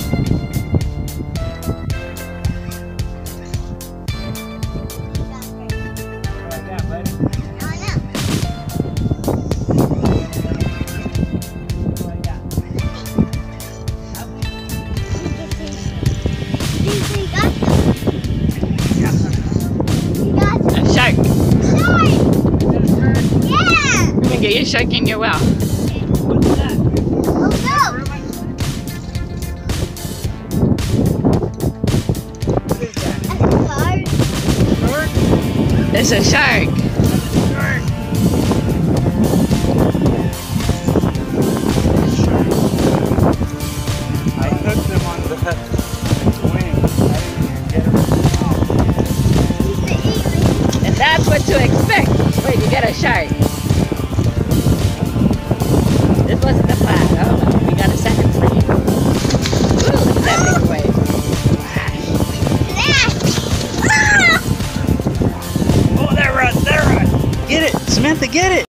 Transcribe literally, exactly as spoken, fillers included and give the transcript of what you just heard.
Get your shark in your well. What's that? Oh no! What is that? It's a shark. Shark. I hooked him on the wing. I didn't even get him out. And that's what to expect when you get a shark. This wasn't the plan. Oh, well, we got a second for you. Ooh, look at that big wave. Oh, there run, there run. Get it, Samantha, get it.